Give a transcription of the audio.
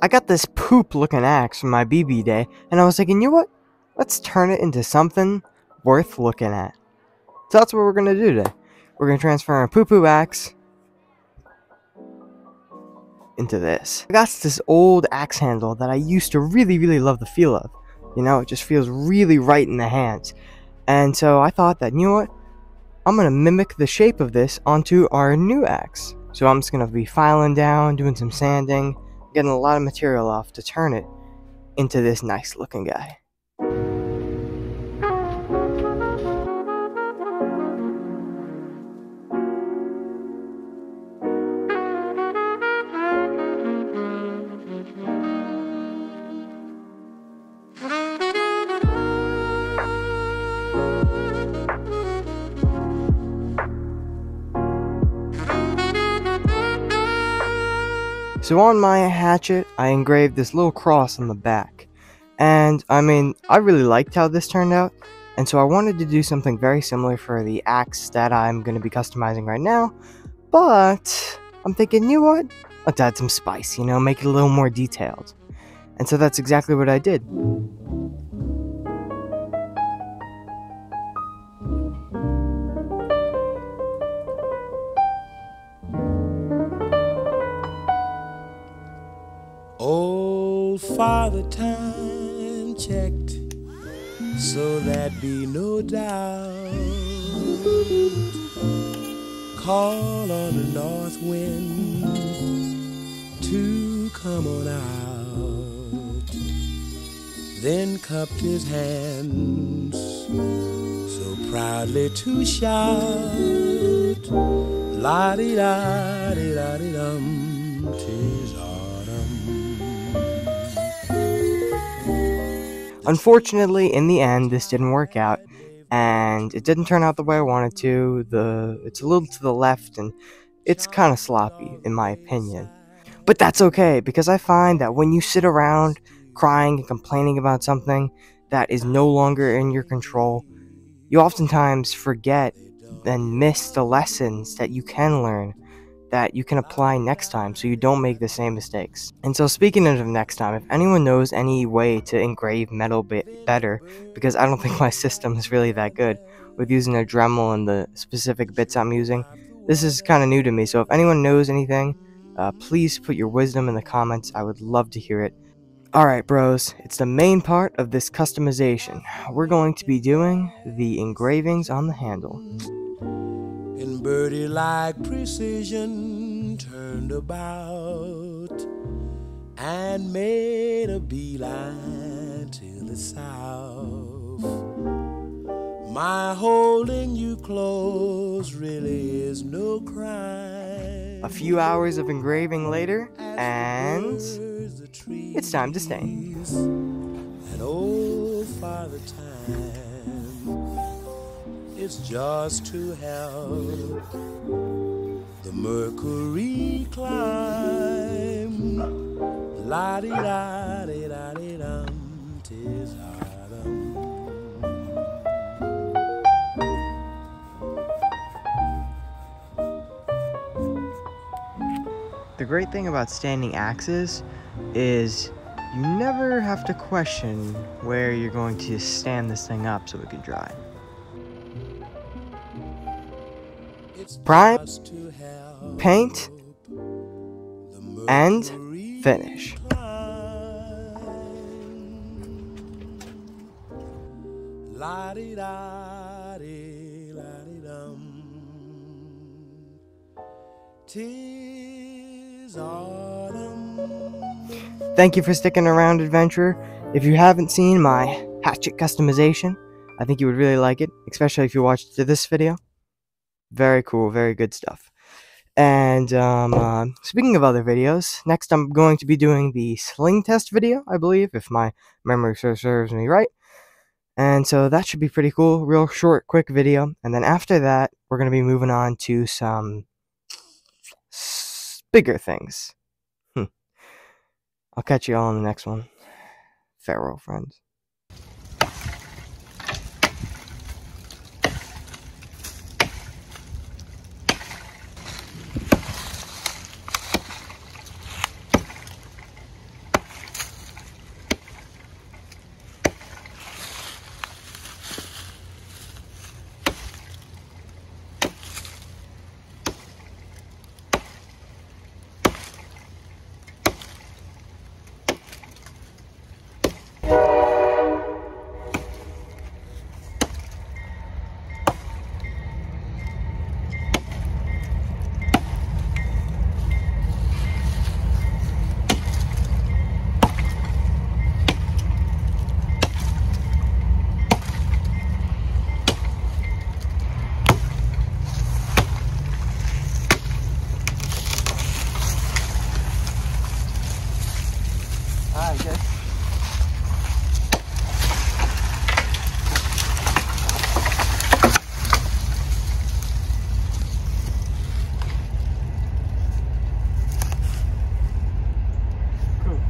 I got this poop looking axe from my BB day, and I was thinking, you know what? Let's turn it into something worth looking at. So that's what we're gonna do today. We're gonna transfer our poo-poo axe into this. I got this old axe handle that I used to really love the feel of. You know, it just feels really right in the hands. And so I thought that, you know what? I'm gonna mimic the shape of this onto our new axe. So I'm just gonna be filing down, doing some sanding, getting a lot of material off to turn it into this nice looking guy. So on my hatchet, I engraved this little cross on the back. And, I mean, I really liked how this turned out. And so I wanted to do something very similar for the axe that I'm going to be customizing right now. But, I'm thinking, you know what? Let's add some spice, you know, make it a little more detailed. And so that's exactly what I did. Old Father Time checked, so that be no doubt. Call on the north wind to come on out. Then cupped his hands so proudly to shout, la-di-da-di-da-di-dum, 'tis Unfortunately, in the end, this didn't work out, and it didn't turn out the way I wanted to. It's a little to the left, and it's kind of sloppy, in my opinion. But that's okay, because I find that when you sit around crying and complaining about something that is no longer in your control, you oftentimes forget and miss the lessons that you can learn, that you can apply next time so you don't make the same mistakes. And so speaking of next time, if anyone knows any way to engrave metal better, because I don't think my system is really that good with using a Dremel and the specific bits I'm using, this is kind of new to me. So if anyone knows anything, please put your wisdom in the comments. I would love to hear it. Alright bros, it's the main part of this customization. We're going to be doing the engravings on the handle. In birdie-like precision, turned about and made a beeline to the south. My holding you close really is no crime. A few hours of engraving later, and it's time to stain. And old Father Time, it's just to help the mercury climb. La-di-da-di-da-di-dum, 'tis autumn. The great thing about standing axes is you never have to question where you're going to stand this thing up so it can dry. Prime, paint, and finish. La-di-da-di-la-di-dum, 'tis autumn. Thank you for sticking around, adventurer. If you haven't seen my hatchet customization, I think you would really like it, especially if you watched this video. Very cool, very good stuff. And speaking of other videos, next I'm going to be doing the sling test video, I believe, if my memory serves me right. And so that should be pretty cool, real short, quick video. And then after that, we're going to be moving on to some bigger things. I'll catch you all in the next one. Farewell, friends. I guess